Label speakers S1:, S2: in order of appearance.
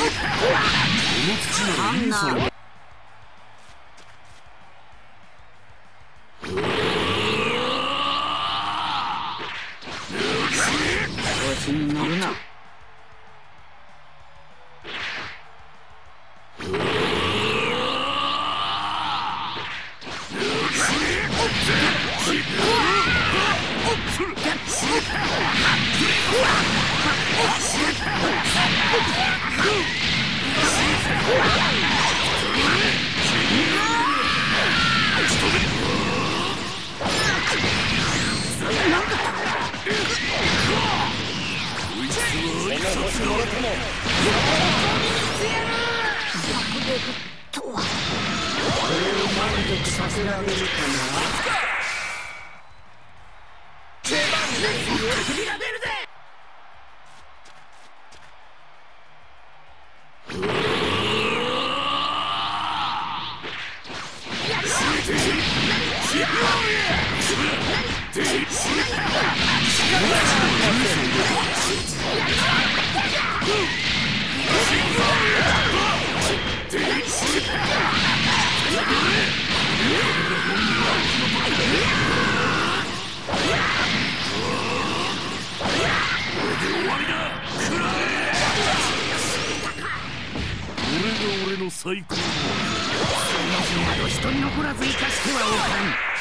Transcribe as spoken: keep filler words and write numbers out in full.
S1: なんだ調子に乗るな。させられるかな。出番です。首が出るぜ。俺が俺の最高の。そんな人残らず生かしてはおかん。